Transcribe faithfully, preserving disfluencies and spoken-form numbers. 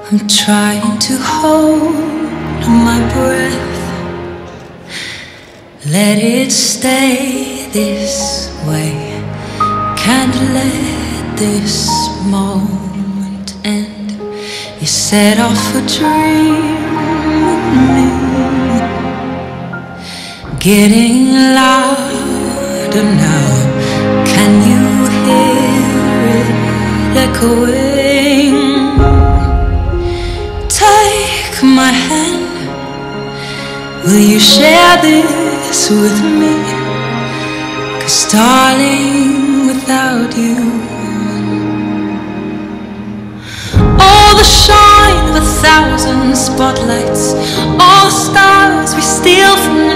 I'm trying to hold my breath, let it stay this way. Can't let this moment end. You set off a dream with me, getting louder now. Can you hear it echoing? Take my hand, will you share this with me? 'Cause darling, without you, all the shine of a thousand spotlights, all the stars we steal from